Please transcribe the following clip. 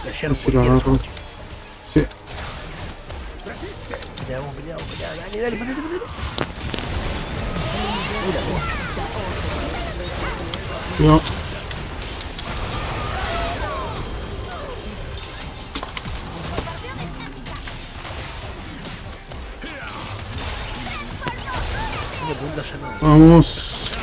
Flashearon Si lo cualquiera. agarro. Sí. Peleamos, dale, dale, ponete. Mira, No. una punta ya no. Vamos.